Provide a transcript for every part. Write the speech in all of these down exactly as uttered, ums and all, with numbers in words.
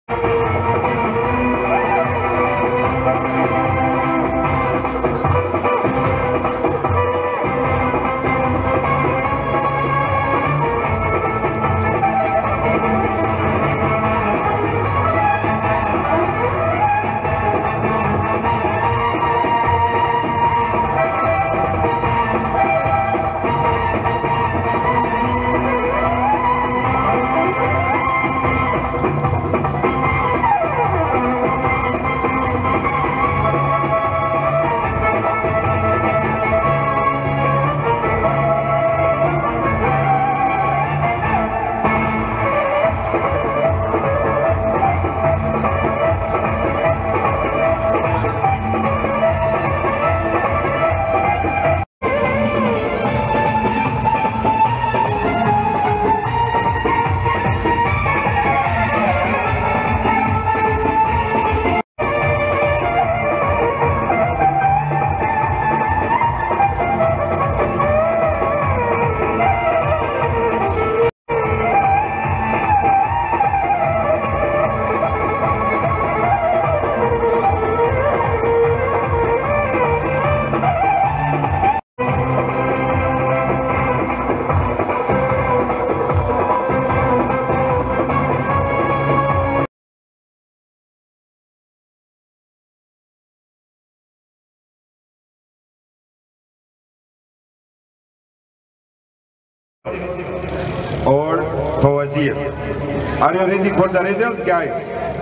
or fawazir. Are you ready for the riddles, guys?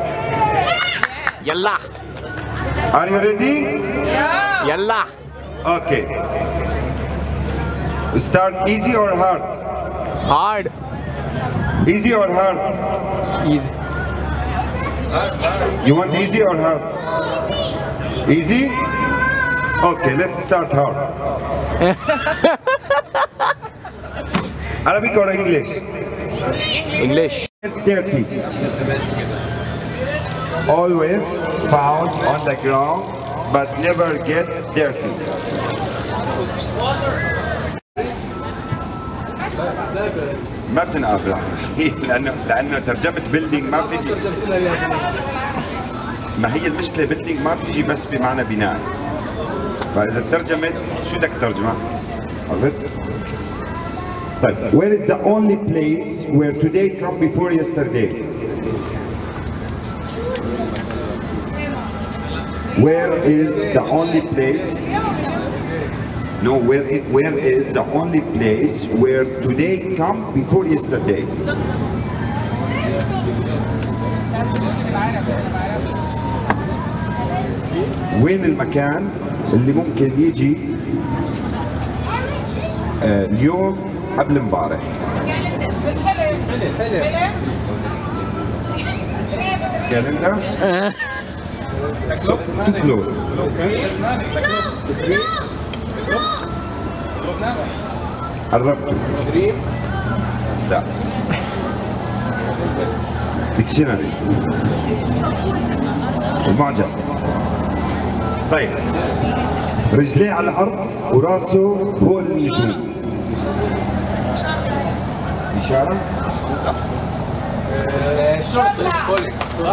Yalla. Are you ready? Yeah. Yalla. Okay. Start easy or hard? Hard. Easy or hard? Easy. You want easy or hard? Easy? Okay, let's start hard. Arabic or English? English. Dirty. Always found on the ground, but never get dirty. ما بتنقابل لانه لانه ترجمه بيلدينج ما بتجي. ما هي المشكله بيلدينج ما بتجي بس بمعنى بناء. فاذا ترجمت شو بدك ترجمها؟ عرفت؟ طيب where is the only place where today come before yesterday? Where is the only place? No, where it, where is the only place where today come before yesterday? وين المكان اللي ممكن يجي آه اليوم قبل امبارح؟ كالندر؟ Too close. قربتوا. لا. ديكشنري. المعجم. طيب. رجليه على الأرض وراسه فوق النجوم. إشارة؟ شرطة بوليس.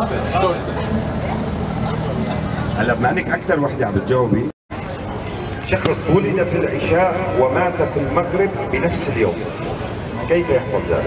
هلا بما انك اكثر وحده عم بتجاوبي. شخص ولد في العشاء ومات في المغرب بنفس اليوم. كيف يحصل ذلك؟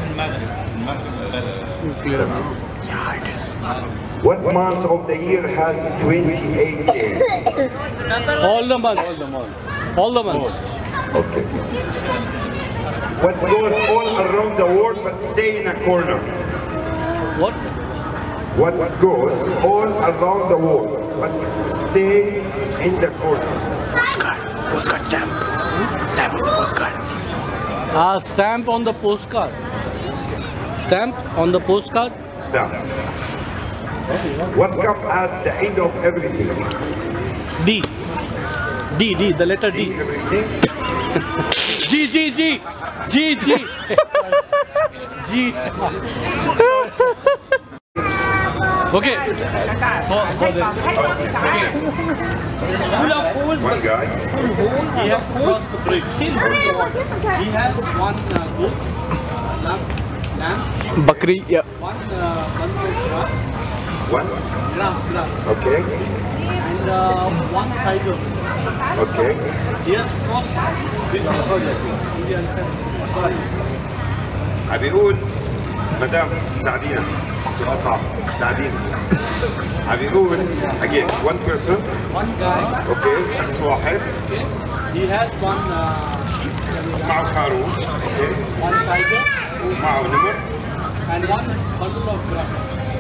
What month of the year has twenty-eight days? All the month, all the month. All the month. Okay. What goes all around the world but stay in a corner? What? What goes all around the world but stay in the corner? Postcard. Postcard stamp. Stamp on the postcard. Ah, stamp on the postcard. Stamp on the postcard. Stamp. What comes at the end of everything? D. D, D, the letter D. D everything? G, G, G. G, G. G. Okay. For, for the, okay. Full of holes, One guy. full hole, he has crossed the bridge. Still, he has one uh, goat, lamb, lamb. Bakri, yeah. One, uh, one grass. One? Grass, grass. Okay. And uh, one tiger. Okay. He has crossed with Indian Sorry. أبي أقول مدام ساعدينا سؤال صعب ساعدينا أبي أقول again one person One guy. okay شخص واحد Okay. He has one uh, sheep. معه خروف okay One tiger. معه نمر And one bundle of grass.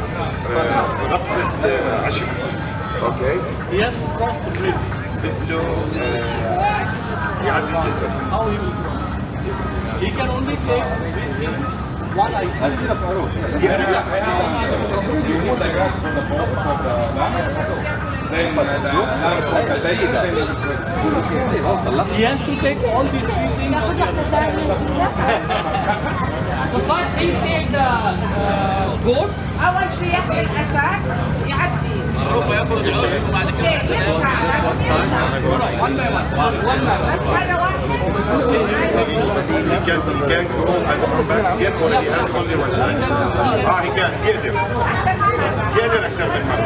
رقبة آه، عشب okay He has to cross the bridge. بده آه، يعدي الجسر How he will cross? He can only take with him one item. He has to take all these three things. So first he take the uh, goat. أول شيء ياخذ الأسد يعدي. معروف ياخذ العشب وبعد كده One by one. One by one. بس هذا واحد. he can he can go and come back again or he has only one time اه he can يقدر يقدر أكثر من مرة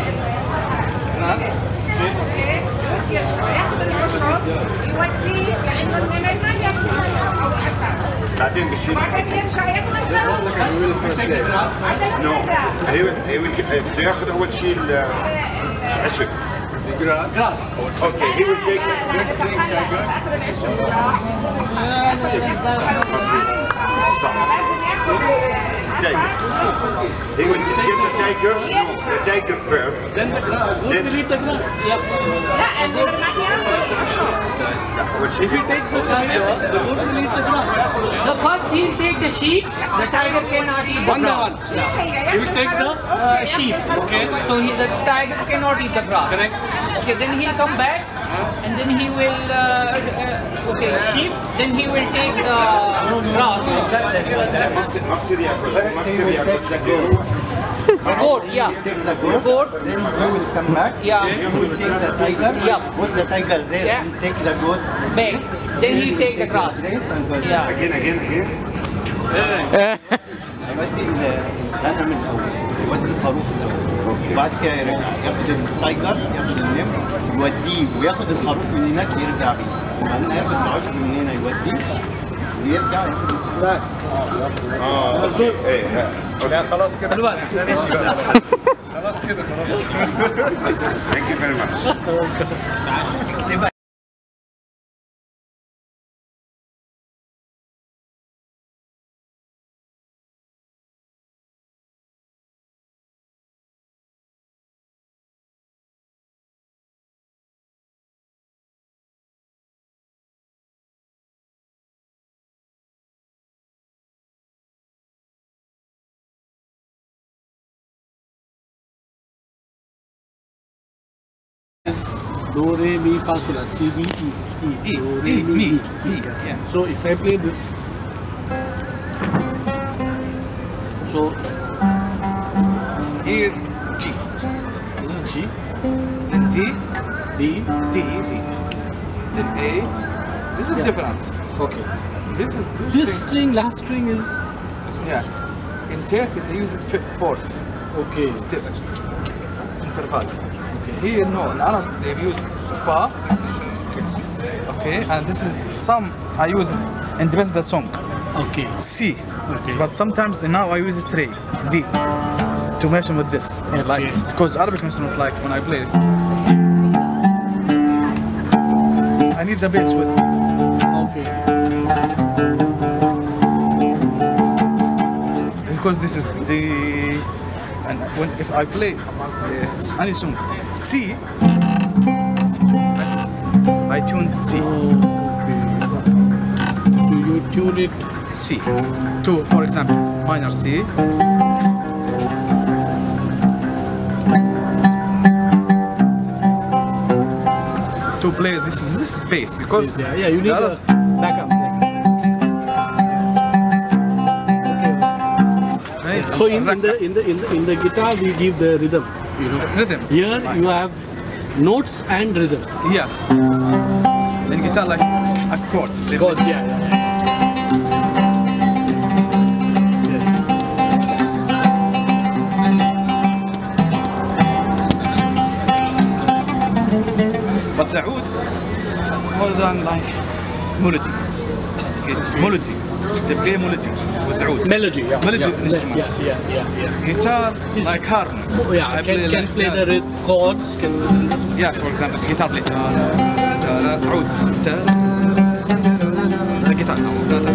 ياخذ العشب يوديه لأنه النمر ما ياكل أو أسد. بعدين بشيل بعدين يرجع ياكل الأسد. no he will he will بده ياخذ أول شيء العشب Grass. okay he will take tiger he will get the tiger the tiger first Then the grass. Goat will eat the grass. Yep. لا النمر ما ياكل. أول شيء If he takes the tiger, the goat will eat the grass. The first he'll take the sheep, the tiger cannot eat the One by grass. one. He will take the uh, sheep. Okay. So he, the tiger cannot eat the grass. Correct. Okay, then he'll come back and then he will, uh, uh, okay, sheep, then he will take the grass. ما بصير ياكل ما بصير ياكل بده Goat, yeah. Take the goat, Goat. then you will come back. Yeah. You will take the tiger. Yeah. Put the tiger there. Yeah. And take the goat. Back. Then he'll take the grass. Place and go. Yeah. again again again يودي الغنم الاول، يودي الخروف الاول، وبعد كده يرجع ياخد التايجر، ياخد النمر، يوديه وياخد الخروف من هناك يرجع بيه، وبعدين هياخد العشب من هنا يوديه ويرجع ياخد اه اوكي ايه لا خلاص كده خلاص كده خلاص ثانك يو فيري ماتش Do, re, mi, fa, sol, la, C, D, E, E, do, re, mi, mi, mi. So if I play this, so Here, G. this is G, Then D, D, D, D. Then A. This is Yeah. different. okay. This is this, This thing- string, last string is, Yeah. In Turkish they use it fi- fourths, okay. steps, intervals. Here no, in Arab they use it fa. Okay, and this is some I use it and depends the song. Okay. C. Okay. But sometimes now I use it re, D. To mention with this. Like because Arabic instrument like when I play it. I need the bass with Okay. because this is the and when if I play uh, any song C I tune C So you tune it. C to for example minor C to play this is this is bass because Yeah, yeah, you need the a Arabs- backup. Okay. right? So in, in the in the in the in the guitar we give the rhythm, you know. rhythm Here you have notes and rhythm. yeah in guitar like a chord Chords, yeah. yeah. Yes. melody. Okay, melody. They play melody with the oud. Melody, yeah. Melody yeah, instruments. Yeah, yeah, yeah, yeah. Guitar, Is- like harmony. Oh, yeah, I can, can like- play yeah. the rhythm, chords, can... Yeah, for example, guitar play. The guitar.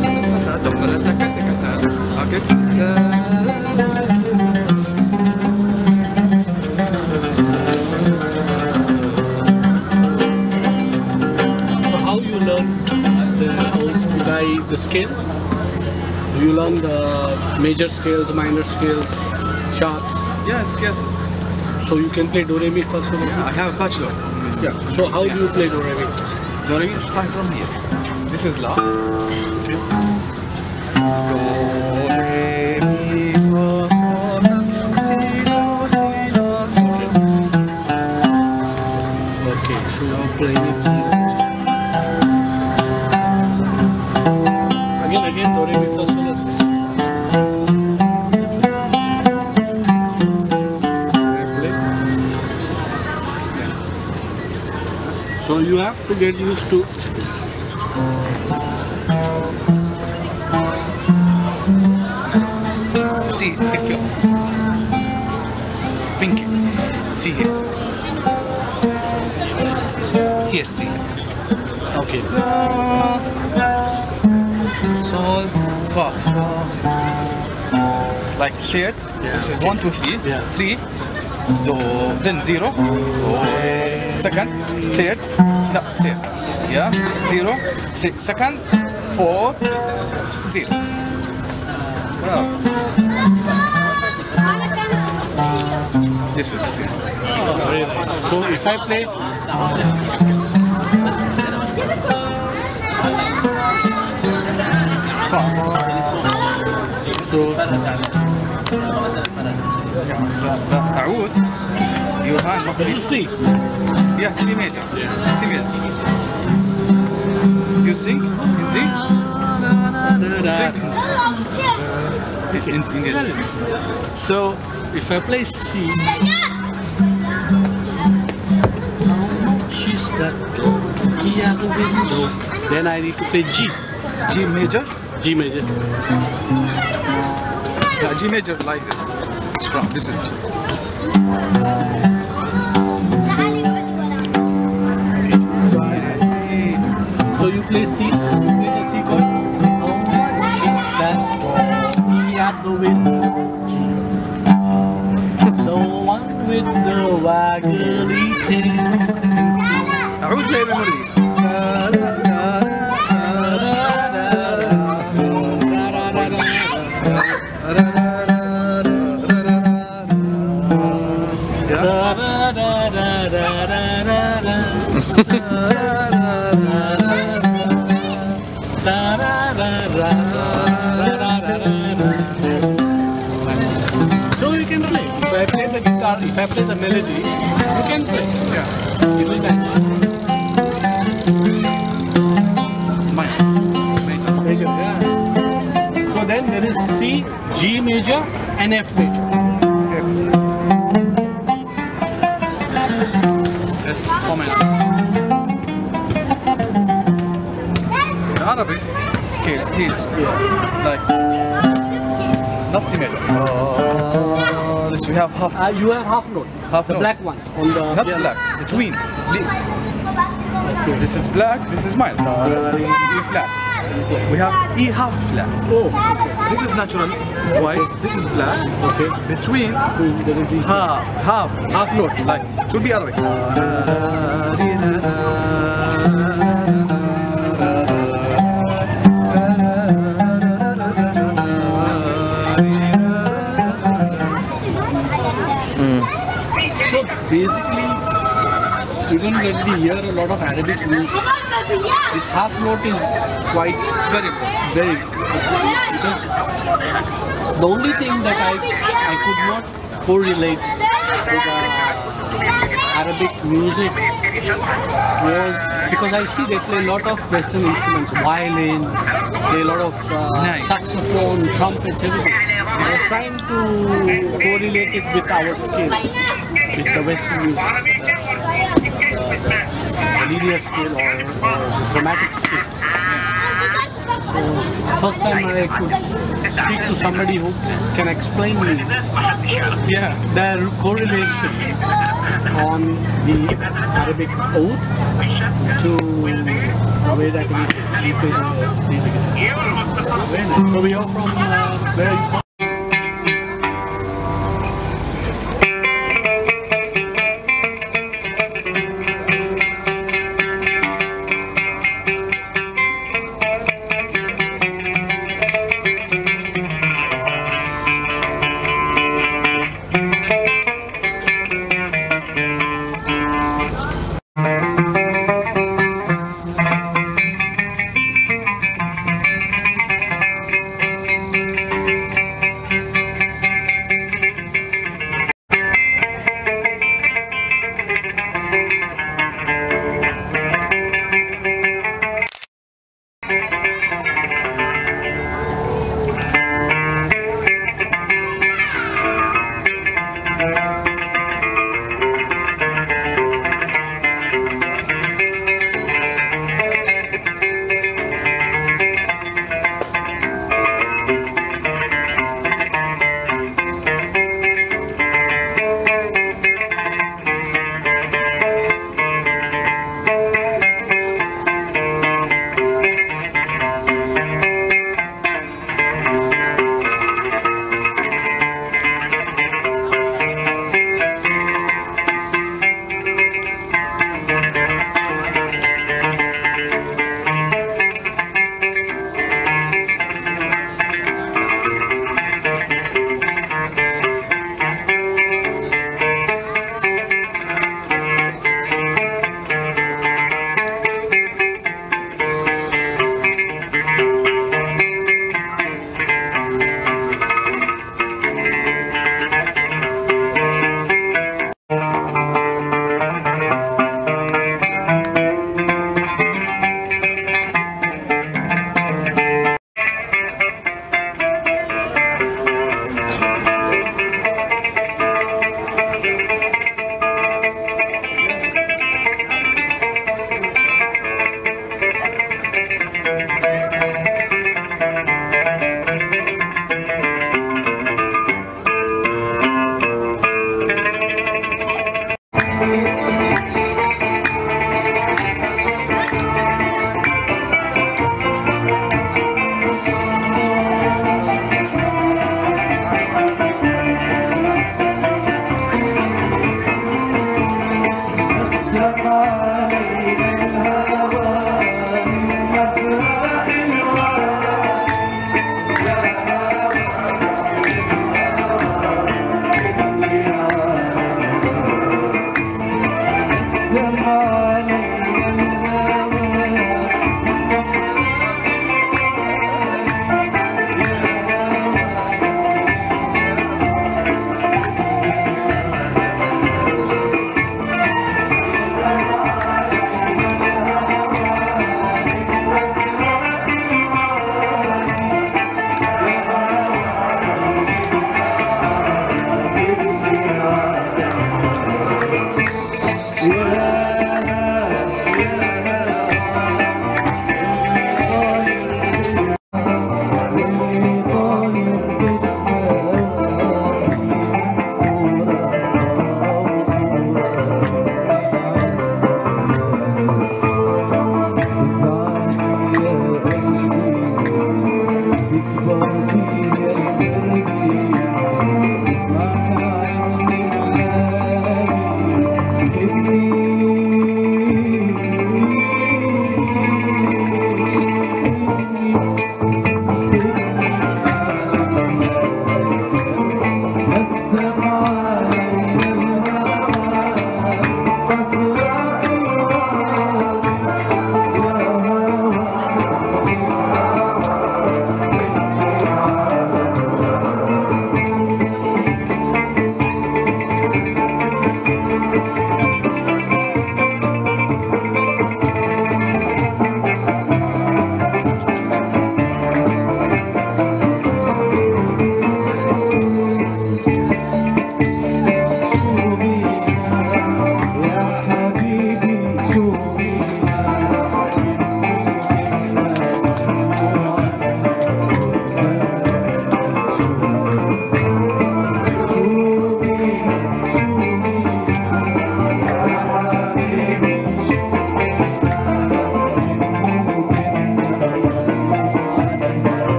Okay. So how you learn the, how to buy the scale? Do you learn the major scales, minor scales, sharps? Yes, yes, yes. So you can play do re mi fa sol la I have a bachelor. ti? Yeah. So how do you play do re mi? Do re mi start from here. This is La. Okay. Do re mi fa sol la si do si la sol. Okay. So you play it. Again, again, do re mi fa sol la ti. So you have to get used to See, pick you. Pinky. See here. Here, see. okay. Sol, fa, fa. Like third. This is one, two, three. Yeah. Three. Do. Then zero. Do. Second. Third. No, third. Yeah. Zero. Se- second. Four. Zero. Wow. This is good. Oh, very nice. So if I play Fa. so Yeah. The, the oud. Your hand must this be. is C. Yeah, C major. C major. Do you sing Hindi? Sing Hindi. In, Indian sing. So if I play C, she's that key out the window. Then I need to play G. G major. G major. Yeah, G major like this. It's from this is G. So you play C. You play the C chord. Oh, she's that key out the window. G. The one with the waggly tail. أعود play memory. So you can play. If I play the guitar, if I play the melody, you can play. Yeah. It will match. Major. Major, yeah. So then there is C, G major, and F major. Yes, comment. In Arabic, scales here. Like not C major. Uh, this we have half. Uh, you have half note. Half the note. black one on the Not piano. black. Between. This is black. This is mild. E flat. We have E half flat. Oh, This is natural white. This is black. okay. Between There is the half half half note. like it will be Arabic. So basically, even when we hear a lot of Arabic music, this half note is quite Very important. very because the only thing that I I could not correlate with uh, Arabic music was because I see they play a lot of Western instruments, violin, play a lot of uh, Nice. saxophone, trumpets, everything. I was trying to correlate it with our scales, with the Western music, the, the, the linear scale or, or chromatic scale. So first time I could speak to somebody who can explain me Yeah. the correlation on the Arabic oath to the way that we, we play the, the guitar. Very nice. So we are from uh, where are you from?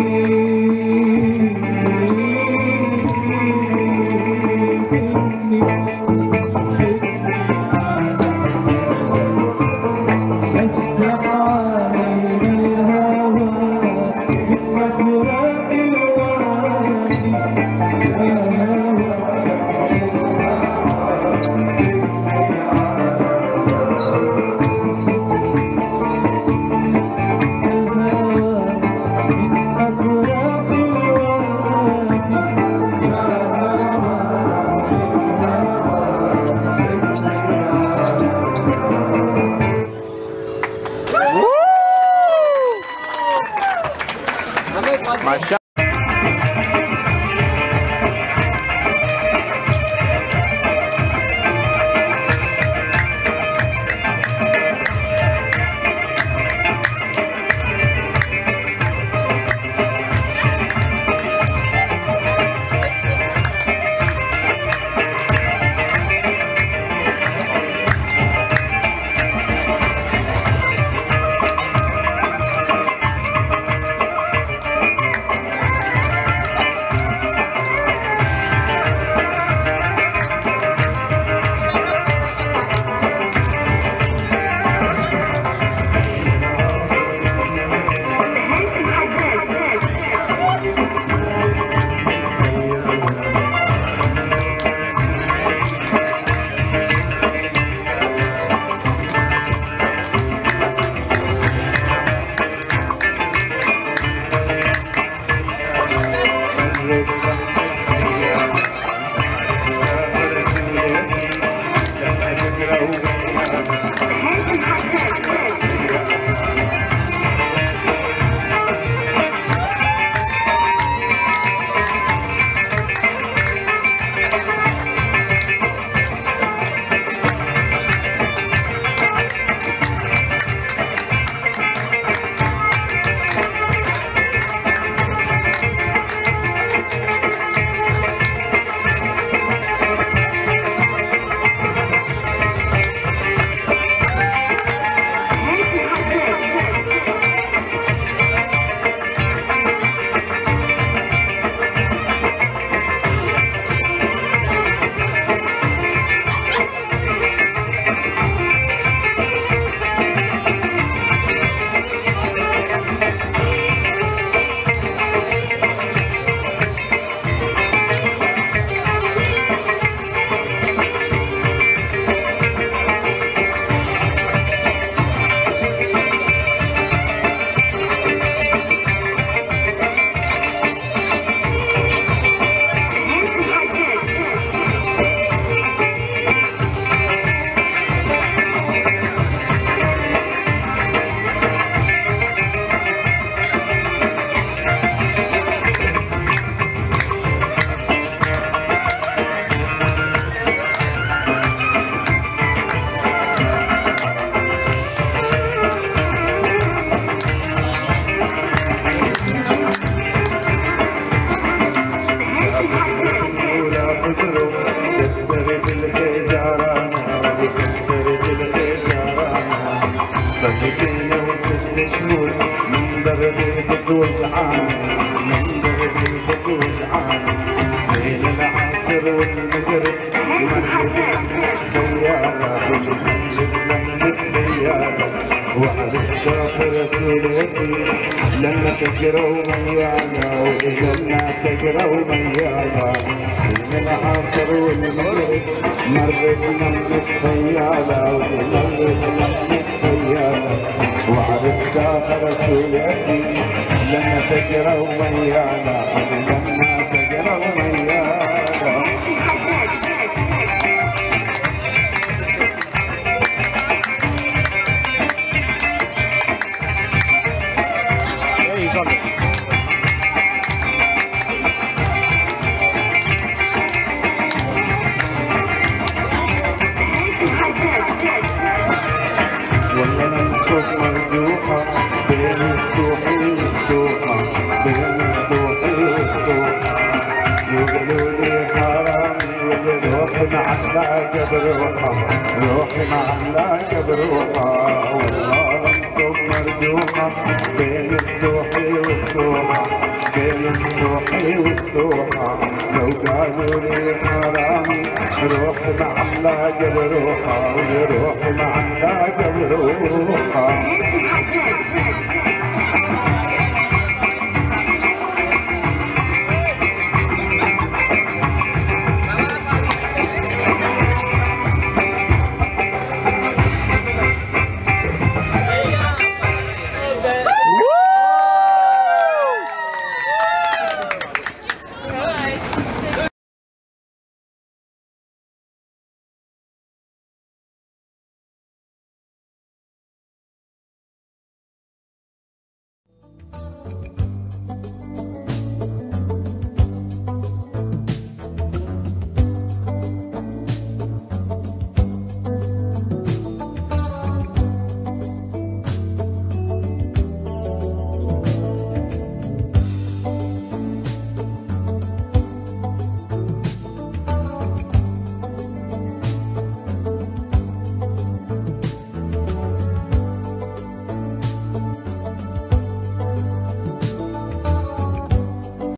لما سكروا ميانا وإذا سكروا ميانا من العصر والمغرب مرت نمس خيالة ومرت نمس خيالة وعرفت رسولتي لما سكروا ميانا لما سكروا ميانا. معلاقة بروحها روحي معلاقة بروحها والله انصب مردوحة بين السوحي والسوحة بين الصوحي والسوحة لو قالوا لي حرامي روحي مع اللاقى بروحها وروحي مع اللاقى بروحها